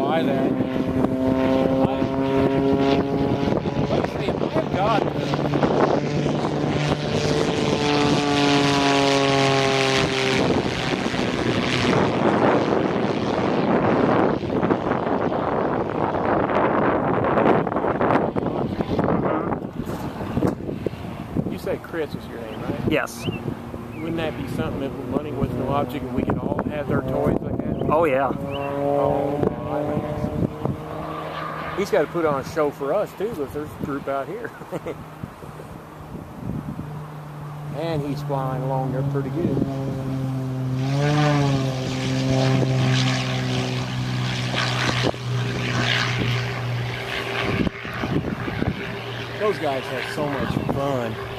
buy that. Let's see, I've got You say Chris is your name, right? Yes. Wouldn't that be something if money was no object and we could all have their toys like that? Oh, yeah. Oh, he's got to put on a show for us too, because there's a group out here. And he's flying along there pretty good. Those guys have so much fun.